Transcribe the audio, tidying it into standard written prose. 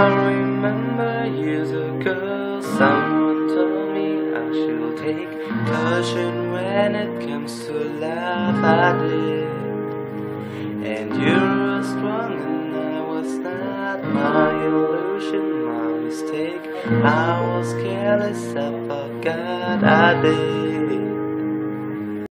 remember years ago, someone told me I should take caution when it comes to love. I did, and you were strong and I was not. My illusion, my mistake. I was careless, I forgot I did.